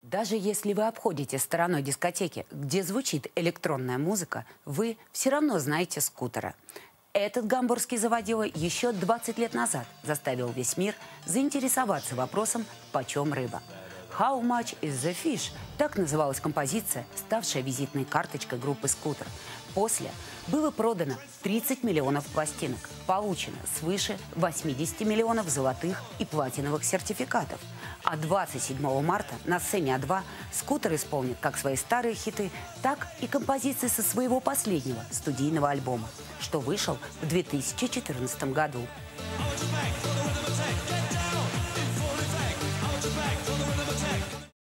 Даже если вы обходите стороной дискотеки, где звучит электронная музыка, вы все равно знаете скутера. Этот гамбургский заводила еще 20 лет назад заставил весь мир заинтересоваться вопросом «Почем рыба?». «How much is the fish?» – так называлась композиция, ставшая визитной карточкой группы «Скутер». После было продано 30 миллионов пластинок, получено свыше 80 миллионов золотых и платиновых сертификатов. А 27 марта на сцене А2 «Скутер» исполнит как свои старые хиты, так и композиции со своего последнего студийного альбома, что вышел в 2014 году.